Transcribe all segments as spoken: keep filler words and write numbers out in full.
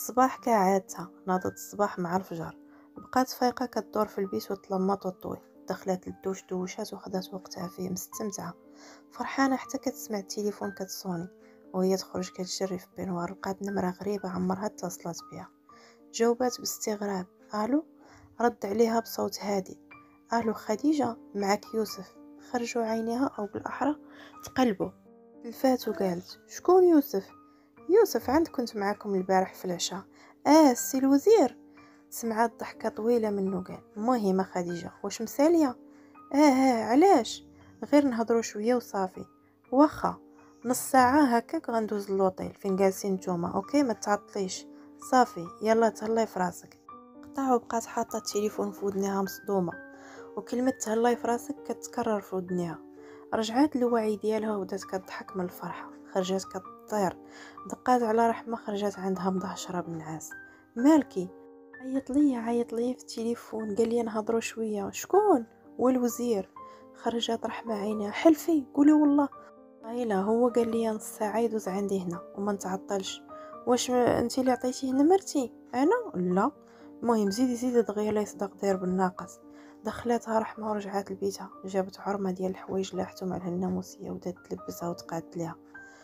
الصباح كعادتها ناضت الصباح مع الفجر. بقات فايقة كدور في البيت وتلمط وطوي. دخلت للدوش دوشات وخدات وقتها فيه مستمتعة فرحانة حتى كتسمع التليفون كتصوني وهي تخرج كتجري في بينوار. لقات نمرة غريبة عمرها اتصلت بها. جاوبات باستغراب الو. رد عليها بصوت هادئ الو خديجة، معك يوسف. خرجوا عينيها او بالاحرى تقلبوا. تلفات وقالت شكون يوسف؟ يوسف عند كنت معاكم البارح في العشاء. اه السي الوزير. سمعت ضحكة طويلة منه قال مهمة خديجة واش مسالية؟ اه اه علاش؟ غير نهضروا شوية وصافي. واخا نص ساعة هكاك غندوز للوطيل فين جالسين نتوما. اوكي ما تعطليش. صافي يلا تهلاي في راسك. قطع وبقات حاطة التليفون في ودنها مصدومة وكلمة تهلاي في راسك كتكرر في ودنها. رجعات للوعي ديالها وبدات كتضحك من الفرحة. خرجت كطير. دقات على رحمة خرجت عندها مدهشرة بالنعاس. مالكي؟ عيط لي عيط لي في التليفون قال لي نهضروا شوية. شكون؟ والوزير. خرجت رحمة عينها حلفي قولي والله. عيلة هو قال لي نص ساعة يدوز عندي هنا وما نتعطلش. واش انت اللي عطيتيه نمرتي؟ انا لا. المهم زيدي زيدي دغيا لا يصدق داير بالناقص. دخلتها رحمة ورجعت لبيتها. جابت عرمة ديال الحوايج لاحتم على الناموسية وبدات تلبسها وتقاد ليها.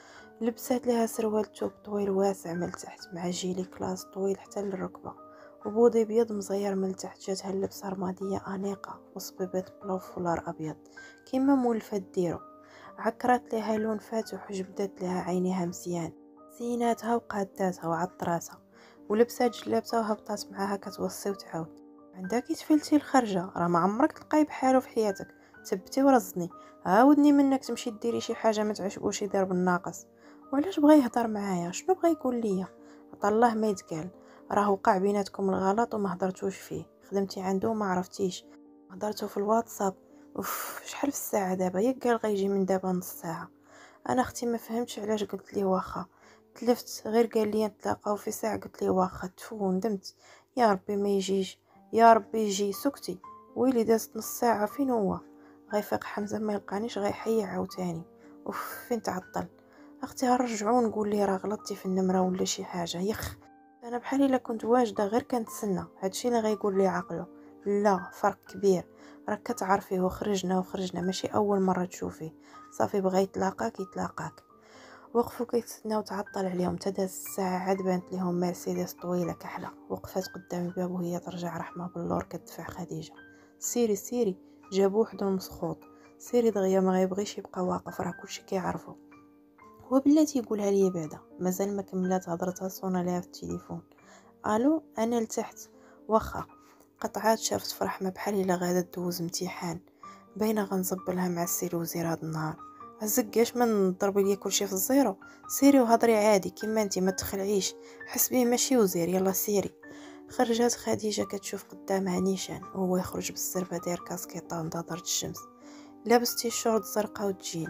لبسات لها سروال توب طويل واسع من التحت مع جيلي كلاس طويل حتى للركبة وبودي بيض مزير من التحت. جاتها اللبسة رمادية أنيقة وصبيبات بلو فولار أبيض كيما مولفة ديرو. عكرات لها لون فاتح وجبدت لها عينيها مزيان. زيناتها وقاداتها وعطراتها ولبسات جلابتها وهبطات معاها كتوصي وتعاود. عندك تفلتي الخرجة راه ما عمرك تلقاي بحالو في حياتك. تبتي ورزني. عاودني منك تمشي ديري شي حاجه ما تعجبوش يدير بالناقص. وعلاش بغى يهضر معايا؟ شنو بغى يقول ليا؟ عطا الله ما يتقال. راه وقع بيناتكم الغلط وما هضرتوش فيه. خدمتي عنده ما عرفتيش. هضرتو في الواتساب. اوف شحال في الساعه دابا؟ ياك قال غيجي من دابا نص ساعه. انا اختي ما فهمتش علاش قلت ليه واخا. تلفت غير قال لي نتلاقاو في ساعه قلت ليه واخا. تفو ندمت. يا ربي ما يجيش. يا ربي يجي. سكتي. ويلي دازت نص ساعه فين هو؟ غيفيق حمزه ما يلقانيش غيحيي عاوتاني. اوف فين تعطل. اختي هنرجعو نقول ليه راه غلطتي في النمره ولا شي حاجه. يخ انا بحالي الا كنت واجده غير كنتسنى هادشي اللي غيقول لي عقله. لا فرق كبير. راك كتعرفيه وخرجنا وخرجنا ماشي اول مره تشوفيه. صافي بغا يتلاقاك يتلاقاك. وقفوا كيتسناو تعطل عليهم تداز الساعه عاد بانت ليهم مرسيدس طويله كحله وقفات قدام الباب وهي ترجع رحمه باللور كتدفع خديجه. سيري سيري. جابو وحدو مسخوط. سيري دغيا ما غيبغيش يبقى واقف راه كلشي كيعرفو. هو بلاتي يقولها لي بعدا مازال ما كملات هضرتها صونا ليها في التليفون. الو انا لتحت. واخا. قطعات شافت في رحمه بحال الا غادا دوز امتحان. باينه غنزبلها مع السي الوزير هاد النهار. عزكاش ما نضربي ليا كلشي في الزيرو. سيري وهضري عادي كيما انتي ما تخلعيش. حس بيه ماشي وزير. يلا سيري. خرجت خديجه كتشوف قدامها نيشان وهو يخرج بالزربه داير كاسكيطه ونضاضرة الشمس لابس تيشورت زرقاء وتجين.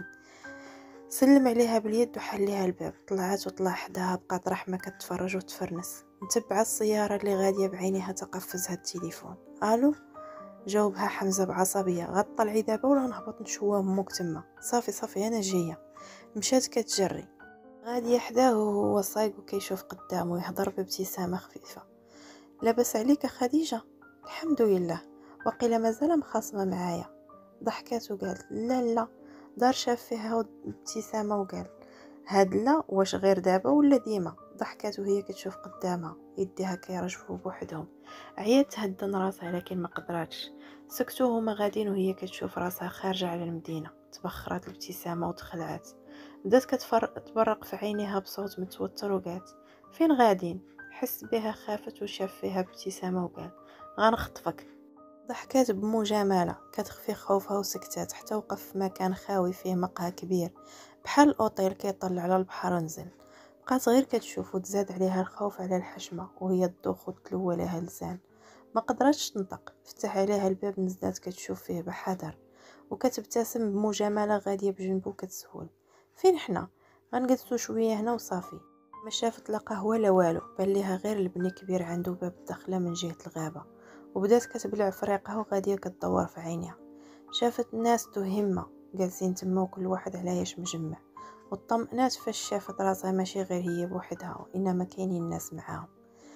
سلم عليها باليد وحل ليها الباب. طلعت وطلع حداها. بقات رحمه كتفرج وتفرنس متبعه السياره اللي غاديه بعينيها تقفزها التليفون. الو. جاوبها حمزه بعصبيه. غطلعي دابا ولا نهبط نشوه امك تما؟ صافي صافي انا جايه. مشات كتجري. غاديه حداه وهو صايق وكيشوف قدامه يهضر بابتسامه خفيفه. لاباس عليك خديجه؟ الحمد لله. وقيل مازال مخاصمه معايا. ضحكات وقالت لا لا. دار شاف فيها ابتسامه وقال هاد لا واش غير دابا ولا ديما؟ ضحكات وهي كتشوف قدامها يديها كيرجفوا بوحدهم. عيات تهدن راسها لكن ما قدراتش. سكتوا هما غادين وهي كتشوف راسها خارجه على المدينه. تبخرت الابتسامه وتخلعت. بدات كتبرق في عينيها بصوت متوتر وقالت فين غادين؟ حس بها خافت وشاف فيها ابتسامه وقال غنخطفك. ضحكات بمجامله كتخفي خوفها وسكتات حتى وقف في مكان خاوي فيه مقهى كبير بحال الاوتيل كيطلع على البحر ونزل. بقات غير كتشوف وتزاد عليها الخوف على الحشمه وهي تدوخ وتلوى لها لسان. ما قدرتش تنطق. فتح عليها الباب نزلت كتشوف فيه بحذر وكتبتسم بمجامله غاديه بجنبه كتسول فين حنا؟ غنجلسوا شويه هنا وصافي. ما شافت لا قهوه لا والو. بان ليها غير البني كبير عنده باب الدخله من جهه الغابه وبدات كتبلع فريقها وغاديه كتدور في عينيها. شافت الناس تهمه جالسين تما وكل واحد على ياش مجمع وطمئنات فاش شافت راسها ماشي غير هي بوحدها وانما كاينين الناس معاهم.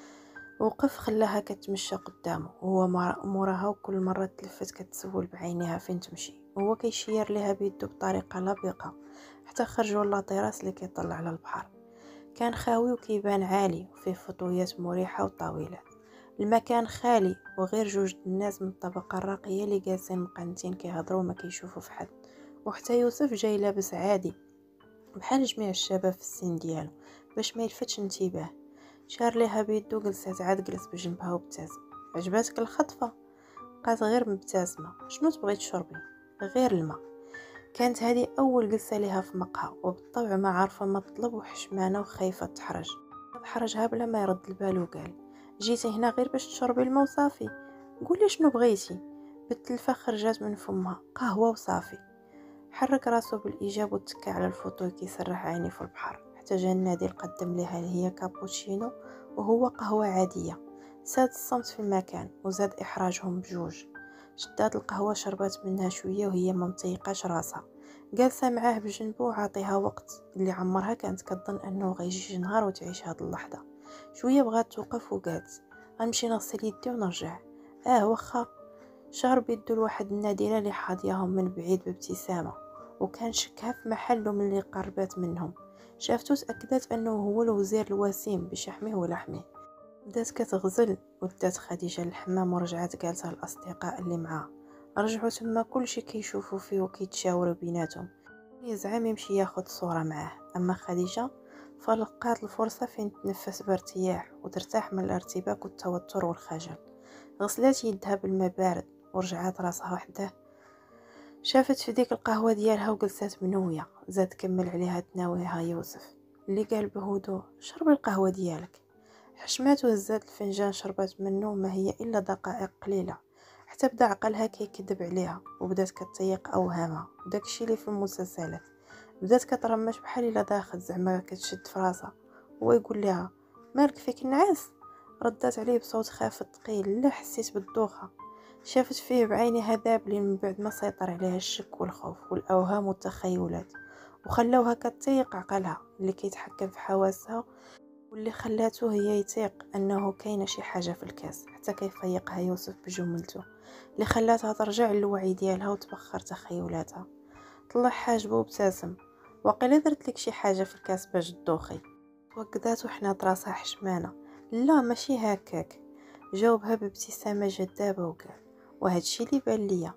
وقف خلاها كتمشى قدامه وهو موراها، وكل مرة تلفت كتسول بعينيها فين تمشي، وهو كيشير ليها بيدو بطريقة لبقة حتى خرجوا لاطيراس اللي كيطلع على البحر. كان خاوي وكيبان عالي وفيه فطويات مريحة وطويلات. المكان خالي وغير جوج الناس من الطبقة الراقية اللي جالسين مقنتين كيهضروا وما كيشوفوا في حد. وحتى يوسف جاي لابس عادي بحال جميع الشباب في السن ديالو باش ما يلفتش انتباه. شار ليها بيدو، جلست عاد جلس بجنبها وابتسم. عجباتك الخطفة؟ بقات غير مبتسمة. شنو تبغي تشربي؟ غير الماء. كانت هذه اول جلسة ليها في مقهى، وبالطبع ما عارفة ما تطلب وحشمانة وخايفة تحرج. حرجها بلا ما يرد البال وقال جيتي هنا غير باش تشربي الماء وصافي؟ قولي شنو بغيتي. بالتلفة خرجت من فمها قهوة وصافي. حرك راسو بالايجاب وتكى على الفطور كيسرح عيني في البحر، حتى جا النادي قدم ليها هي كابوتشينو وهو قهوة عادية. ساد الصمت في المكان وزاد إحراجهم بجوج. شدات القهوة، شربت منها شوية وهي ما مطيقاش راسها، جالسة معاه بجنبه وعاطيها وقت اللي عمرها كانت كتظن انه غيجي نهار وتعيش هاد اللحظة. شوية بغات توقف وقالت غنمشي نغسل يدي ونرجع. اه واخا. شهر بيدو لواحد النادرة اللي حاضياهم من بعيد بابتسامة، وكان شكها في محله من اللي قربت منهم. شافتو تأكدت انه هو الوزير الوسيم بشحمه ولحمه. بدات كتغزل ودات خديجة للحمام ورجعت قالتها الأصدقاء اللي معاه. رجعوا تما كلشي كيشوفوا فيه وكيتشاوروا بيناتهم. يزعم يمشي ياخد صورة معاه، أما خديجة فلقات الفرصة فين تنفس بارتياح وترتاح من الارتباك والتوتر والخجل. غسلات يدها بالماء بارد ورجعت راسها وحده. شافت في ديك القهوة ديالها وجلسات منوية. زاد كمل عليها تناويها يوسف اللي قال بهدوء شربي القهوة ديالك. حشمات وهزات الفنجان، شربت منه ما هي إلا دقائق قليلة حتى بدا عقلها كيكذب عليها وبدات كتيق أوهامها وداكشي اللي في المسلسلات. بدات كترمش بحال الا داخل زعما كتشد في راسها. هو يقول لها مالك فيك نعاس؟ ردات عليه بصوت خافت ثقيل لا حسيت بالدوخة. شافت فيه بعينها ذابلي من بعد ما سيطر عليها الشك والخوف والأوهام والتخيلات، وخلاوها كتيق عقلها اللي كيتحكم في حواسها، واللي خلاته هي يتيق انه كاينه شي حاجه في الكاس. حتى كيفيقها يوسف بجملته اللي خلاتها ترجع للوعي ديالها وتبخر تخيلاتها. طلع حاجبه وابتسم. وقيلا درت لك شي حاجه في الكاس باش تدوخي؟ توقدات وحنات راسها حشمانه. لا ماشي هكاك، جاوبها بابتسامه جذابه وقال وهادشي اللي بان ليا.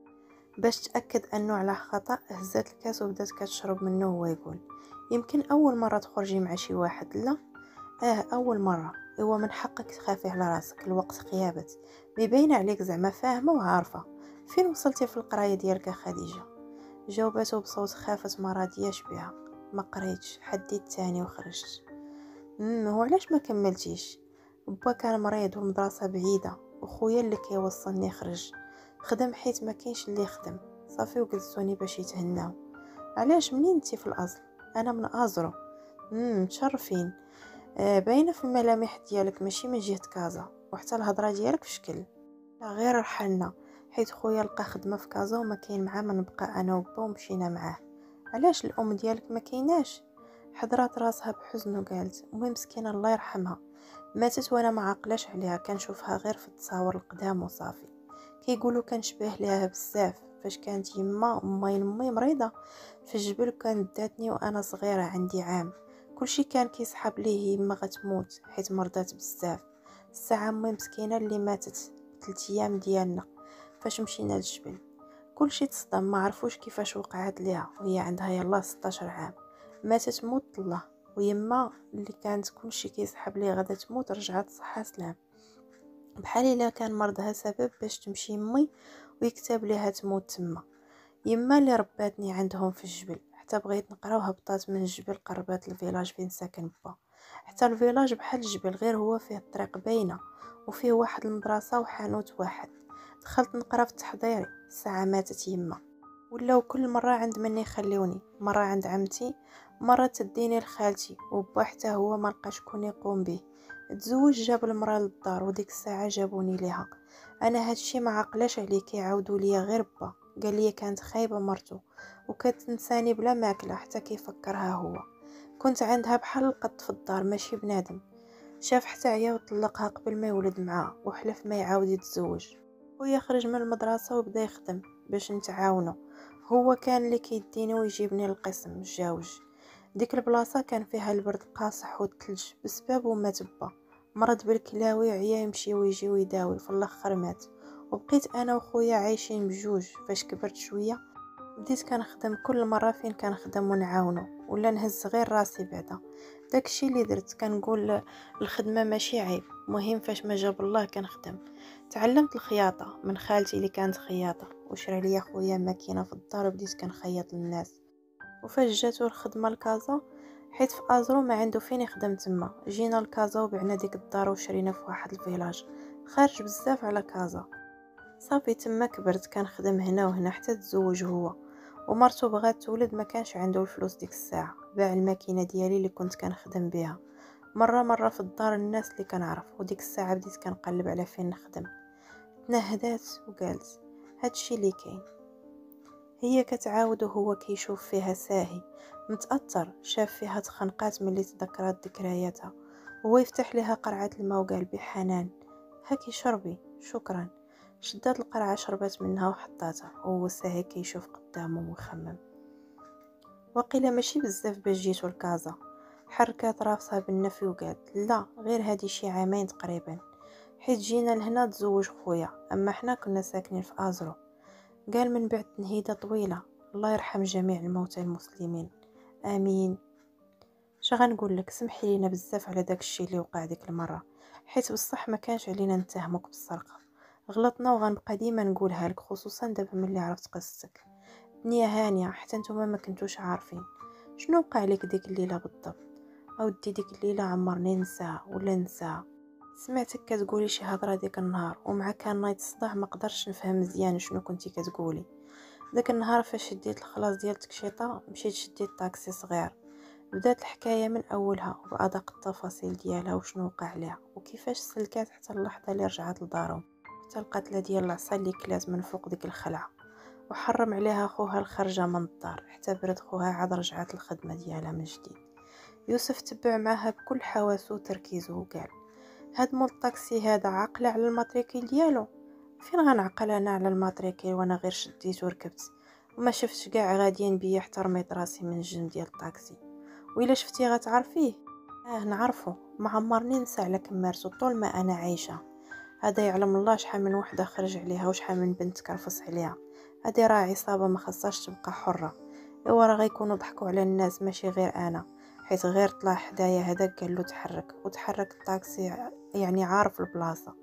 باش تاكد انه على خطا هزات الكاس وبدات كتشرب منه وهو يقول يمكن اول مره تخرجي مع شي واحد؟ لا اه اول مره. هو من حقك تخافي على راسك، الوقت غيابت مبين عليك زعما فاهمه وعارفه. فين وصلتي في القرايه ديالك خديجه؟ جاوبته بصوت خافت ما راضياش بها. ما قريتش، حديت تاني وخرجت. امم هو علاش ما كملتيش؟ با كان مريض والمدرسه بعيده، وخويا اللي كيوصلني خرج خدم حيت ما كاينش اللي يخدم صافي، وجلسوني باش يتهناو. علاش منين انتي في الاصل؟ انا من ازرو. امم متشرفين. آه باينه في الملامح ديالك ماشي من جهه كازا، وحتى الهضره ديالك في شكل. لا غير رحلنا حيت خويا لقى خدمه في كازا وما كاين معاه، ما نبقى انا وبا ومشينا معاه. علاش الام ديالك ما كايناش؟ حضرات راسها بحزن وقالت امي مسكينه الله يرحمها ماتت وانا ما عاقلاش عليها، كنشوفها غير في التصاور القدام وصافي. كيقولوا كنشبه ليها بزاف. فاش كانت يما امي امي مريضه في الجبل كانت داتني وانا صغيره عندي عام. كلشي كان كيسحب ليه يما غتموت حيت مرضات بزاف. الساعه امي مسكينه اللي ماتت ثلاث ايام ديالنا فاش مشينا للجبل. كلشي تصدم، ما عرفوش كيفاش وقعت ليها وهي عندها يلا ستاشر عام. ماتت موت الله. ويما اللي كانت كلشي كيسحب ليه غدا تموت رجعت صحه سلام، بحال الا كان مرضها سبب باش تمشي امي ويكتب ليها تموت تما. يما اللي رباتني عندهم في الجبل، حتى بغيت نقرا وهبطات من الجبل قربات الفيلاج فين ساكن با. حتى الفيلاج بحال الجبل غير هو فيه الطريق باينه وفيه واحد المدرسه وحانوت واحد. دخلت نقرا في التحضيري، الساعه ماتت يما. ولاو كل مره عند من يخليوني، مره عند عمتي، مره تديني لخالتي، وبا حتى هو ما لقى شكون يقوم به. تزوج جاب المراه للدار وديك الساعه جابوني ليها. انا هادشي ما عقلاش عليه، كيعاودوا ليا غير با قال لي كانت خايبه مرته وكتنساني بلا ماكله حتى كيفكرها هو. كنت عندها بحال القط في الدار ماشي بنادم. شاف حتى عيا وطلقها قبل ما يولد معها وحلف ما يعاود يتزوج. خويا خرج من المدرسة وبدا يخدم باش نتعاونو، هو كان اللي كيديني ويجيبني للقسم الجاوج. ديك البلاصة كان فيها البرد قاصح والثلج بسبب وما تبا، مرض بالكلاوي عيا يمشي ويجي ويداوي في الاخر مات. وبقيت انا وخويا عايشين بجوج. فاش كبرت شويه بديت كنخدم كل مره فين كنخدم ونعاونو، ولا نهز غير راسي بعدا. داكشي اللي درت، كنقول الخدمه ماشي عيب، مهم فاش ما جاب الله كنخدم. تعلمت الخياطه من خالتي اللي كانت خياطه، وشرى لي خويا ماكينه في الدار وبديت كنخيط للناس. وفاش جاتو الخدمه لكازا، حيت في ازرو ما عنده فين يخدم تما، جينا لكازا وبعنا ديك الدار وشرينا في واحد الفيلاج خارج بزاف على كازا. صافي تما كبرت كنخدم هنا وهنا حتى تزوج هو، ومرته بغات تولد ما كانش عنده الفلوس ديك الساعه، باع الماكينه ديالي اللي كنت كنخدم بها مره مره في الدار الناس اللي كنعرف. وديك الساعه بديت كنقلب على فين نخدم. تنهدات وقالت هادشي اللي كاين. هي كتعاود وهو كيشوف فيها ساهي متأثر، شاف فيها تخنقات ملي تذكرات ذكرياتها. هو يفتح لها قرعة الماء وقال بحنان هاكي شربي شكرا. شدات القرعة شربت منها وحطاتها، وهو ساهي كيشوف قدامه ويخمم. وقيله ماشي بزاف باش جيتو لكازا. حركات راسها بالنفي وقالت لا، غير هادي شي عامين تقريبا، حيت جينا لهنا تزوج خويا، اما حنا كنا ساكنين في ازرو. قال من بعد تنهيدة طويلة، الله يرحم جميع الموتى المسلمين امين. شغنقول لك، سمحي لينا بزاف على داك الشيء اللي وقع ديك المره، حيت بصح ما كانش علينا نتهمك بالسرقه. غلطنا وغنبقى ديما نقولها لك، خصوصا دابا ملي عرفت قصتك. نية هانيه، حتى نتوما ما كنتوش عارفين شنو وقع لك ديك الليله بالضبط. اودي ديك الليله عمرني نساها ولا نساها. سمعتك كتقولي شي هضره ديك النهار، ومع كان نايض الصداع ما قدرتش نفهم مزيان شنو كنتي كتقولي. داك النهار فاش شديت الخلاص ديال التكشيطه مشيت شديت طاكسي صغير. بدات الحكايه من اولها وبادق التفاصيل ديالها وشنو وقع لها وكيفاش سلكات حتى اللحظه اللي رجعت لدارهم، حتى القتله ديال العصا اللي كلات من فوق ديك الخلعه، وحرم عليها خوها الخرجه من الدار حتى برد خوها عاد رجعت الخدمه ديالها من جديد. يوسف تبع معها بكل حواسه وتركيزه وقال هاد مول الطاكسي هذا عاقله على الماتريكيل ديالو. فين غنعقل انا على الماتريكيل وانا غير شديت وركبت وما شفتش كاع غاديين بيا حتى رميت راسي من الجنب ديال الطاكسي. وإلا شفتي غتعرفيه. اه نعرفه، ما عمرني ننسى على كمارسو طول ما انا عايشه. هذا يعلم الله شحال من وحده خرج عليها وشحال من بنت كرفص عليها. هذه راه عصابه ما خصهاش تبقى حره. ايوا راه غيكونوا ضحكوا على الناس ماشي غير انا، حيت غير طلع حدايا هذاك قال له تحرك وتحرك الطاكسي، يعني عارف البلاصه.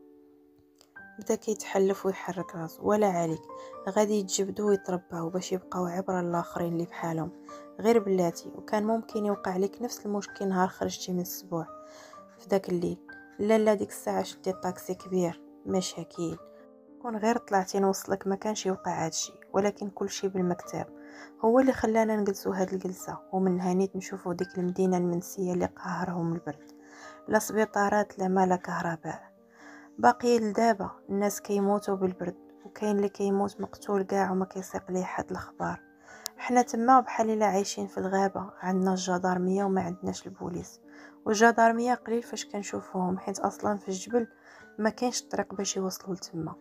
بدا كيتحلف ويحرك راسو ولا عليك، غادي يتجبدوا ويترباو باش يبقاو عبره للاخرين اللي بحالهم. غير بلاتي، وكان ممكن يوقع لك نفس المشكل نهار خرجتي من السبوع في داك الليل. لا لا، ديك الساعه شديت طاكسي كبير ماشي هكيل، كون غير طلعتي نوصلك ما كانش يوقع هادشي، ولكن كل شيء بالمكتب هو اللي خلانا نجلسوا هاد الجلسه، ومن هانيت نشوفوا ديك المدينه المنسيه اللي قاهرهم البرد، لا سبيطارات لا ما لا كهرباء. باقي لدابا الناس كيموتوا بالبرد، وكاين اللي كيموت مقتول كاع وما كيسيق ليه حد الاخبار. حنا تما بحال الا عايشين في الغابه، عندنا الجدارميه وما عندناش البوليس. والجدارميه قليل فاش كنشوفوهم، حيت اصلا في الجبل ما كاينش الطريق باش يوصلوا لتما.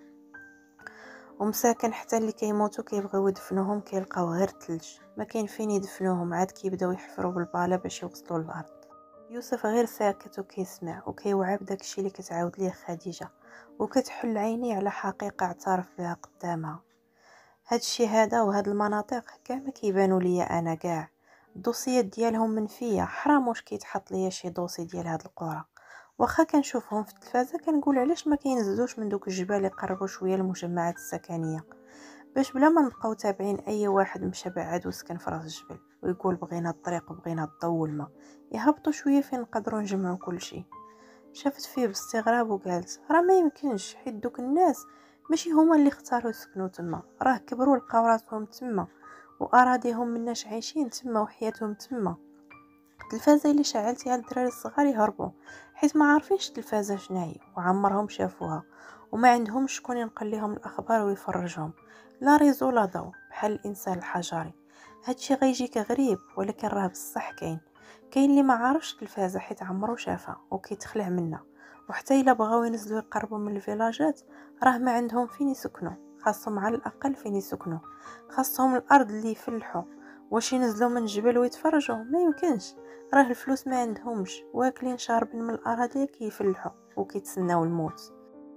ومساكن حتى اللي كيموتوا كيبغيو يدفنوهم كيلقاو غير الثلج، ما كاين فين يدفنوهم، عاد كيبداو يحفروا بالباله باش يوصلوا للارض. يوسف غير ساكت وكيسمع وكيوعى بداكشي اللي كتعاود ليه خديجه، وكتحل عيني على حقيقه اعترف بها قدامها. هادشي هذا وهاد المناطق كاع ما كيبانوا ليا انا كاع. الدوسيات ديالهم منفيه، حرام واش كيتحط ليا شي دوسي ديال هاد القرى. واخا كنشوفهم في التلفازه كنقول علاش ما كينزلوش من دوك الجبال يقربوا شويه المجمعات السكنيه، باش بلا ما نبقاو تابعين اي واحد مشى بعد وسكن في راس الجبل ويقول بغينا الطريق وبغينا الضو والماء، يهبطوا شويه فين نقدروا نجمعوا كل شيء. شافت فيه باستغراب وقالت راه ما يمكنش، حيت دوك الناس ماشي هما اللي اختاروا يسكنوا تما، راه كبروا لقاو راسهم تما واراضيهم مناش عايشين تما وحياتهم تما. التلفازه اللي شعلتيها الدراري الصغار يهربوا، حيت ما عارفينش التلفازه شناهي وعمرهم شافوها، وما عندهم شكون ينقل لهم الاخبار ويفرجهم، لا ريزو لا ضوء، بحال الانسان الحجري. هادشي غيجيك غريب، ولكن راه بصح كاين. كاين اللي ما عارفش التلفازه حيت عمرو شافها وكيتخلع منها، وحتى الا بغاو ينزلوا يقربوا من الفيلاجات راه ما عندهم فين يسكنوا، خاصهم على الاقل فين يسكنوا، خاصهم الارض اللي يفلحوا. واش ينزلوا من الجبل ويتفرجوا؟ ما يمكنش، راه الفلوس ما عندهمش، واكلين شاربين من الأراضي كيفلحوا وكيتسناو الموت.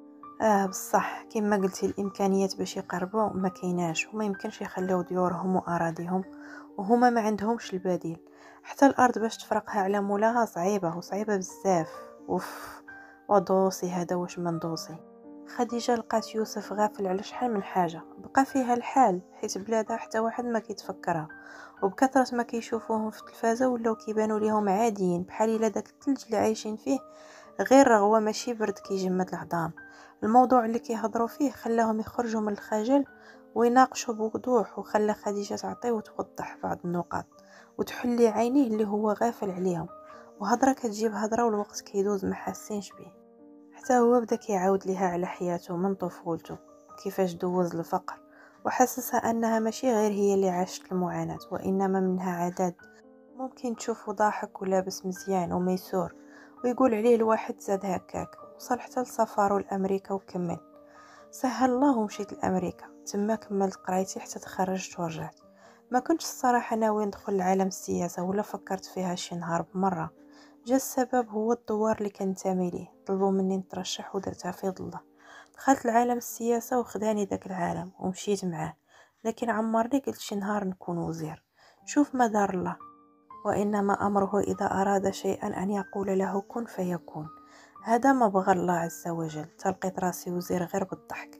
اه بصح كما قلتي الامكانيات باش يقربوا ما كايناش، وما يمكنش يخليو ديورهم واراضيهم وهما ما عندهمش البديل. حتى الارض باش تفرقها على مولاها صعيبه وصعيبه بزاف. اوف، ودوسي هذا واش من دوسي. خديجه لقات يوسف غافل على شحال من حاجه، بقى فيها الحال حيت بلادها حتى واحد ما كيتفكرها، وبكثرة ما كيشوفوهم في التلفازه ولاو كيبانوا ليهم عاديين، بحال الا داك الثلج اللي عايشين فيه غير رغوه ماشي برد كيجمد العظام. الموضوع اللي كيهضروا فيه خلاهم يخرجوا من الخجل ويناقشوا بوضوح، وخلى خديجه تعطيه وتوضح بعض النقاط وتحلي عينيه اللي هو غافل عليهم. وهضره كتجيب هضره والوقت كيدوز ما حاسينش به. حتى هو بدا كيعاود ليها على حياته من طفولته، كيفاش دوز الفقر، وحسسها انها ماشي غير هي اللي عاشت المعاناة، وانما منها عدد ممكن تشوفه ضاحك ولابس مزيان وميسور ويقول عليه الواحد زاد هكاك. وصل حتى لسفاره لامريكا وكمل. سهل الله ومشيت لامريكا، تما كملت قرايتي حتى تخرجت ورجعت. ما كنتش الصراحه ناوي ندخل لعالم السياسه ولا فكرت فيها شي نهار بمره. جا السبب هو الدوار اللي كنتمي ليه، طلبوا مني نترشح ودرتها في ظله. دخلت لعالم السياسه وخداني داك العالم ومشيت معاه، لكن عمرني قلت شي نهار نكون وزير. شوف ما دار الله، وإنما أمره إذا أراد شيئا أن يقول له كن فيكون. هذا ما بغى الله عز وجل. تلقيت راسي وزير غير بالضحك.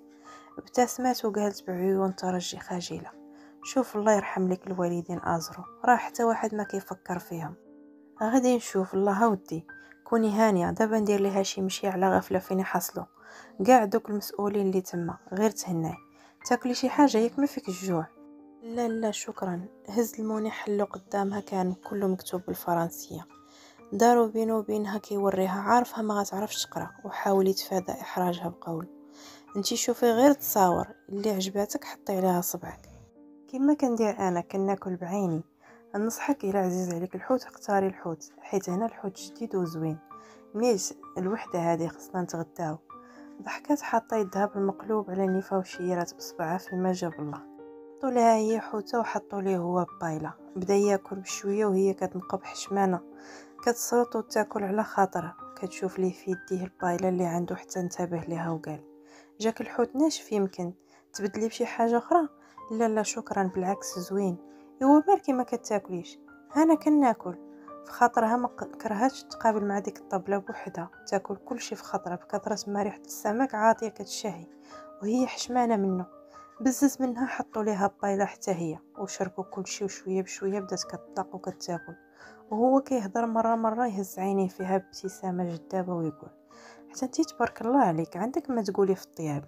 ابتسمت وقالت بعيون ترجي خجيلة: شوف الله يرحم لك الوالدين أزرو، راه حتى واحد ما كيفكر فيهم. غادي نشوف الله ودي. كوني هانية، دابا ندير ليها شي مشي على غفلة فين يحصلوا كاع دوك المسؤولين اللي تما، غير تهناي. تاكلي شي حاجة ياك ما فيك الجوع؟ لا لا شكرا. هز الموني حلو قدامها، كان كله مكتوب بالفرنسية. دارو بينه وبينها كيوريها، عارفها ما غتعرفش تقرا، وحاول يتفادى احراجها بقول: انتي شوفي غير تصاور اللي عجباتك حطي عليها صبعك. كما كندير انا، كناكل بعيني. نصحك الى عزيز عليك الحوت اختاري الحوت، حيت هنا الحوت جديد وزوين. ميش الوحده هذه خصنا نتغداو. ضحكات حاطه يدها بالمقلوب على نيفه وشيرات بصبعها فيما جاب الله. حطوا لها هي حوته وحطوا ليه هو بايله. بدا ياكل بشويه وهي كتنقب حشمانه، كتسرط وتاكل على خاطرها، كتشوف ليه في يديه البايله اللي عنده حتى انتبه ليها وقال: جاك الحوت ناشف، يمكن تبدلي بشي حاجه اخرى؟ لا لا شكرا، بالعكس زوين. ايوا بالكي ما كتاكليش، انا كناكل. في خاطرها ما كرهتش تقابل مع ديك الطبله بوحدها تاكل كلشي في خاطرها، بكثره ما ريحه السمك عاطيه كتشهي وهي حشمانه منه. بزز منها حطوا ليها بايله حتى هي وشربوا كلشي، وشويه بشويه بدات كتطلق وكتاكل، وهو كيهضر مره مره يهز عينيه فيها بابتسامه جذابه ويقول: حتى انتي تبارك الله عليك، عندك ما تقولي في الطياب.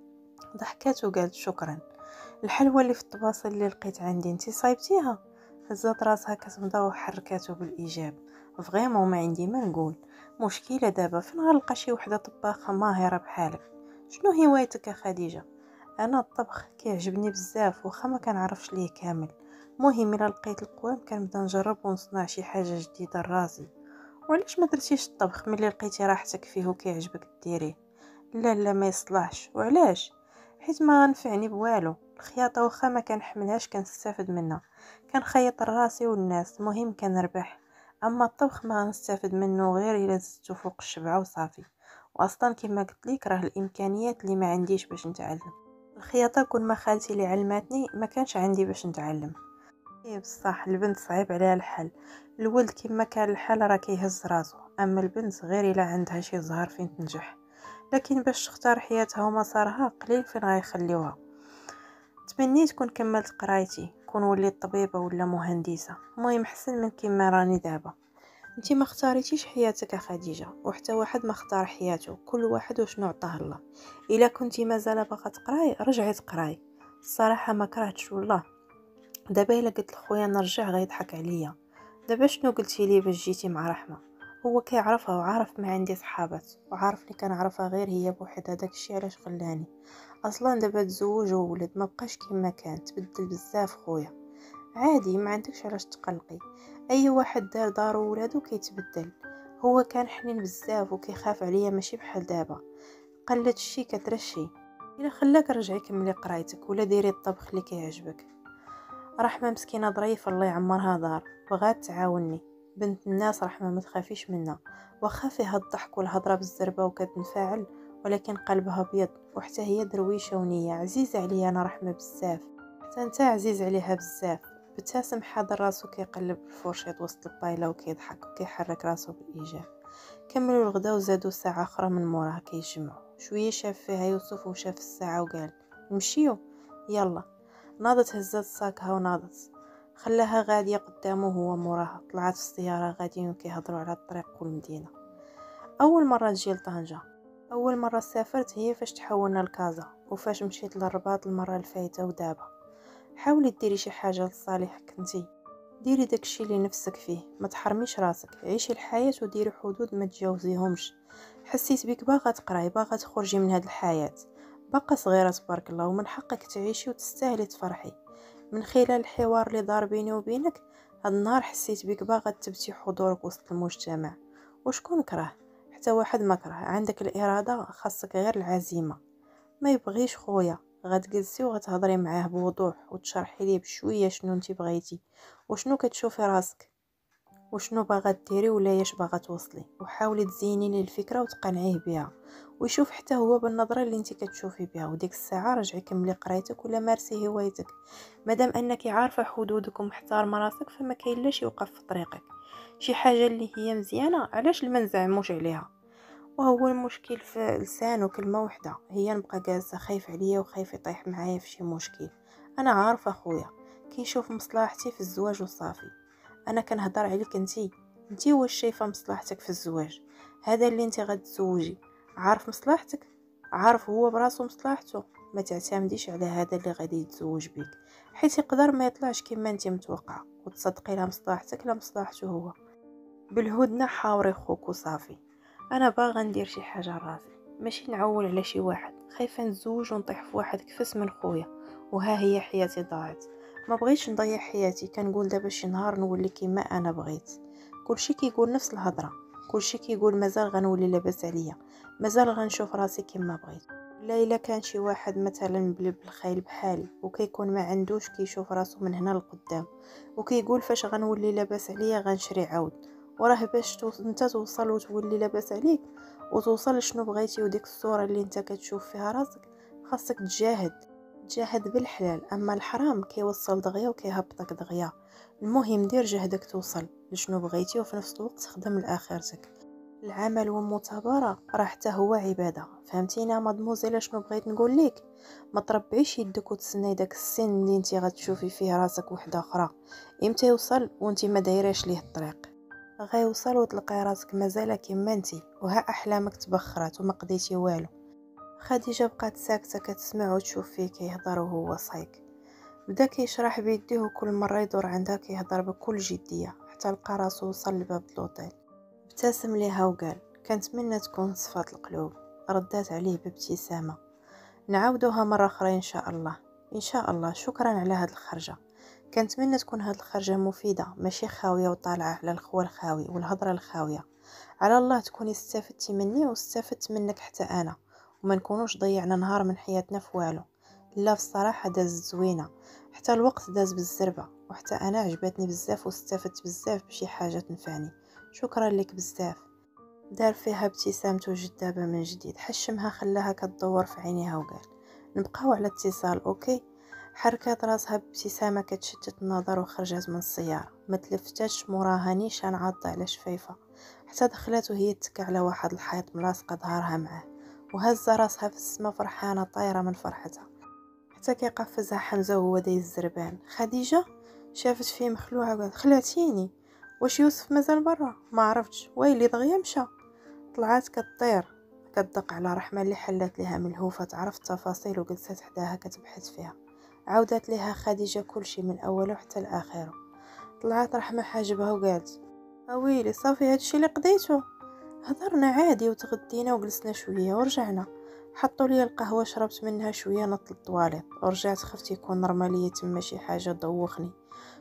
ضحكات وقالت: شكرا. الحلوى اللي في الطباصه اللي لقيت عندي انتي صايبتيها؟ هزات راسها كتمضى وحركاته بالايجاب: فريمون ما عندي ما نقول. مشكله دابا فين غنلقى شي وحده طباخه ماهره بحالك؟ شنو هوايتك يا خديجه؟ انا الطبخ كيعجبني بزاف، واخا ما كنعرفش ليه كامل. مهم الا لقيت القوام كنبدا نجرب ونصنع شي حاجه جديده لراسي. وعلاش ما درتيش الطبخ ملي لقيتي راحتك فيه وكيعجبك ديريه؟ لا لا ما يصلحش. وعلاش؟ حيت ما غنفعني بوالو. الخياطه واخا ما كنحملهاش كنستافد منها، كنخيط راسي والناس، المهم كنربح. اما الطبخ ما غنستافد منه غير الا زدتو فوق الشبعه وصافي. واصلا كما قلت لك راه الامكانيات اللي ما عنديش باش نتعلم. الخياطه كل ما خالتي اللي علماتني ما كانش عندي باش نتعلم. ايه بصح البنت صعيب عليها الحل. الولد كما كان الحال راه كيهز راسو، اما البنت غير الا عندها شي زهر فين تنجح. لكن باش تختار حياتها ومسارها قليل فين غيخليوها. تمنيت كون كملت قرايتي، كون وليت طبيبه ولا مهندسه، المهم حسن من كيما راني دابا. انتي ما اختاريتيش حياتك يا خديجه، وحتى واحد ما اختار حياته، كل واحد وشنو عطاه الله. الا كنتي مازال باغا تقراي رجعي تقراي. الصراحه ما كرهتش والله. دابا الا قلت لخويا نرجع غيضحك عليا. دابا شنو قلتي لي باش جيتي مع رحمه؟ هو كيعرفها وعارف ما عندي صحابات، وعارفني كنعرفها غير هي بوحدها، داكشي علاش خلاني. اصلا دابا تزوج وولد ما بقاش كيما كان، تبدل بزاف خويا. عادي، ما عندكش علاش تقلقي. اي واحد دار دارو ولادو كيتبدل. هو كان حنين بزاف وكيخاف عليا ماشي بحال دابا. قلت الشي كترشي. الا خلاك رجعي كملي قرايتك ولا ديري الطبخ اللي كيعجبك. رحمه مسكينه ظريفه الله يعمرها دار، بغات تعاوني. بنت الناس رحمه ما تخافيش منها، واخا فيها الضحك والهضره بالزربه وكتنفعل، ولكن قلبها ابيض، وحتى هي درويشه ونيه عزيزه عليا انا رحمه بزاف. حتى انت عزيز عليها بزاف. ابتسم حاضر راسو كيقلب الفورشيط وسط البايله وكيضحك وكيحرك راسو بالايجاب. كملوا الغدا وزادوا ساعه اخرى من موراها كيجمعوا شويه. شاف فيها يوسف وشاف الساعه وقال نمشيو يلا. ناضت هزات ساكها وناضت، خلاها غاديه قدامه وهو موراها. طلعت في السياره غاديين وكيهضروا على الطريق والمدينه. اول مره تجي لطنجه، اول مره سافرت هي فاش تحولنا لكازا، وفاش مشيت للرباط المره الفايته ودابا. حاولي ديري شي حاجه لصالحك انتي، ديري داكشي اللي نفسك فيه، ما تحرميش راسك، عيشي الحياه وديري حدود ما تجاوزيهمش. حسيت بك باغا تقراي، باغا تخرجي من هاد الحياه، باقا صغيره تبارك الله، ومن حقك تعيشي وتستاهلي تفرحي. من خلال الحوار اللي دار بيني وبينك هاد النهار حسيت بك باغا تثبتي حضورك وسط المجتمع. وشكون كره؟ حتى واحد ما كره. عندك الاراده، خاصك غير العزيمه. ما يبغيش خويا، غتجلسي وغتهضري معاه بوضوح وتشرحي ليه بشويه شنو انت بغيتي، وشنو كتشوفي راسك، وشنو باغا ديري ولا ياش باغا توصلي. وحاولي تزيني ليه الفكره وتقنعيه بها، ويشوف حتى هو بالنظره اللي انت كتشوفي بها. وديك الساعه رجعي كملي قرايتك ولا مارسي هوايتك. مادام انك عارفه حدودك ومحترمه راسك، فما كاين لا شي يوقف في طريقك. شي حاجه اللي هي مزيانه علاش ما نزعموش عليها؟ وهو المشكل في لسانه كلمه وحده، هي نبقى جالسه خايف عليا وخايف يطيح معايا في شي مشكل. انا عارفه خويا كيشوف مصلحتي في الزواج وصافي. انا كنهضر عليك انتي، انتي واش شايفه مصلحتك في الزواج؟ هذا اللي انتي غتزوجي عارف مصلحتك، عارف هو براسو مصلحته. ما تعتمديش على هذا اللي غادي يتزوج بيك، حيت يقدر ما يطلعش كما انتي متوقعه، وتصدقي لا مصلحتك لا مصلحته هو. بالهدنه حاوري خوك وصافي. انا باغا ندير شي حاجه لراسي، ماشي نعول على شي واحد. خايفه نتزوج ونطيح في واحد كفس من خويا، وها هي حياتي ضاعت. ما بغيتش نضيع حياتي. كنقول دابا شي نهار نولي كيما انا بغيت. كلشي كيقول نفس الهضره، كلشي كيقول مازال غنولي لاباس عليا، مازال غنشوف راسي كيما بغيت. لا الا كان شي واحد مثلا مبلب بالخيل بحالي وكيكون ما عندوش، كيشوف راسو من هنا لقدام وكيقول فاش غنولي لاباس عليا غنشري عاود. وراه باش توص... انت توصل وتولي لاباس عليك وتوصل لشنو بغيتي وديك الصوره اللي انت كتشوف فيها راسك، خاصك تجاهد. تجاهد بالحلال، اما الحرام كيوصل دغيا وكيهبطك دغيا. المهم دير جهدك توصل لشنو بغيتي، وفي نفس الوقت خدم لاخرتك. العمل والمثابره راه حتى هو عباده، فهمتينا مادموزيل شنو بغيت نقول لك؟ ما تربعيش يدك وتسناي داك السن اللي انت غتشوفي فيه راسك وحده اخرى. امتى يوصل وانت ما دايراش ليه الطريق؟ غيوصل وتلقاي راسك مازال كيما انتي، وها احلامك تبخرات وما قضيتي والو. خديجه بقات ساكته كتسمع وتشوف فيه كيهضر وهو صايك. بدا كيشرح بيديه وكل مره يدور عندها كيهضر بكل جديه، حتى لقى راسو وصل لباب لوطيل. ابتسم ليها وقال كنتمنى تكون صفات القلوب. ردات عليه بابتسامه. نعاودوها مره اخرى ان شاء الله. ان شاء الله. شكرا على هاد الخرجه. كنتمنى تكون هاد الخرجه مفيده، ماشي خاويه وطالعه على الخوى الخاوي والهضره الخاويه. على الله تكوني استفدتي مني واستفدت منك حتى انا، وما نكونوش ضيعنا نهار من حياتنا في والو. لا بصراحه داز زوينه، حتى الوقت داز بالزربه، وحتى انا عجبتني بزاف واستفدت بزاف بشي حاجه تنفعني. شكرا لك بزاف. دار فيها ابتسامته جذابه من جديد، حشمها خلاها كتدور في عينيها وقال نبقاو على اتصال اوكي. حركات راسها بابتسامه كتشتت النظر وخرجت من السياره. ما تلفتاتش موراها نيشان عاضه على شفايفها، حتى دخلت وهي تكى على واحد الحيط ملاصقه ظهرها معاه، وهزه راسها في السما فرحانه طايره من فرحتها. حتى كيقفزها حمزه وهو دايز الزربان. خديجه شافت فيه مخلوعه وقالت خلعتيني. واش يوسف مازال برا؟ ما عرفتش. ويلي دغيا مشى. طلعت كطير كتدق على رحمه اللي حلت لها ملهوفه تعرف التفاصيل وجلست حداها كتبحث فيها. عاودت لها خديجه كل شيء من اوله حتى لاخره. طلعت رحمه حاجبها وقالت اويلي صافي هادشي اللي قضيته؟ هضرنا عادي وتغدينا وجلسنا شويه ورجعنا. حطوا لي القهوه شربت منها شويه نط للطواليت ورجعت. خفت يكون نورماليه تما شي حاجه دوخني.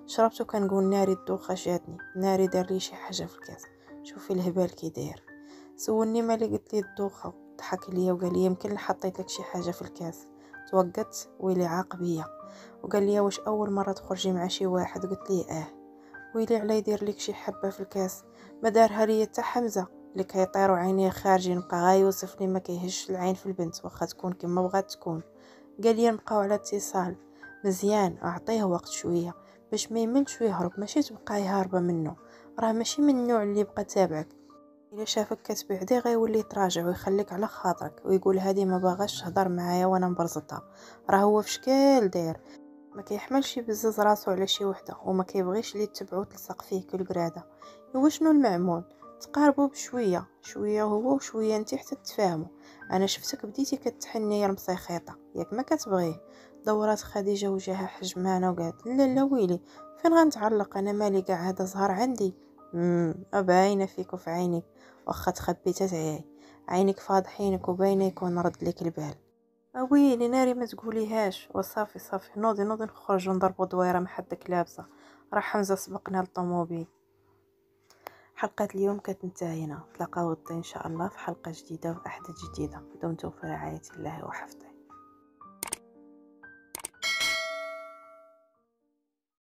شربته كنقول ناري الدوخه جاتني، ناري دار لي شي حاجه في الكاس. شوفي الهبال كي داير. سولني مالي، قلت لي الدوخه، ضحك ليا وقال لي يمكن حطيت لك شي حاجه في الكاس. توقت ويلي عاقبيه وقال لي واش اول مره تخرجي مع شي واحد؟ قلت لي اه. ويلي على يدير لك شي حبه في الكاس، ما دارها ليا حتى حمزه اللي كيطيروا عينيه خارجين، بقى غا يوصفني ما كيهش العين في البنت واخا تكون كما بغات تكون. قال لي نبقاو على اتصال مزيان، اعطيه وقت شويه باش ما يملش ويهرب، ماشي تبقى هاربه منه، راه ماشي من النوع اللي يبقى تابعك. الا شافك كتبعدي غيولي يتراجع ويخليك على خاطرك ويقول هذه ما باغاش تهضر معايا وانا مبرزطه. راه هو فشكال داير، ما كيحملش يبزز راسو على شي وحده وما كيبغيش اللي تتبعو تلصق فيه كل قراده. هو شنو المعمول؟ تقاربوا بشويه شويه هو وشويه انت حتى تتفاهموا. انا شفتك بديتي كتحني يا المسيخيطه ياك ما كتبغيه. دورات خديجه وجهها حجمانه وقالت لا لا ويلي فين غنتعلق، انا مالي كاع هذا زهر عندي. امم باينه فيك وفي عينيك، واخا تخبي تتعيي عينك فاضحينك وباينه يكون رد لك البال. ويلي ناري ما تقوليهاش. وصافي صافي نوضي نوضي نخرجوا نضربوا دويره مع حدك لابسه، راه حمزه سبقنا للطوموبيل. حلقه اليوم كتنتهي هنا، نتلاقاو غدا ان شاء الله في حلقه جديده وفي احداث جديده. دمتم في رعايه الله وحفظه.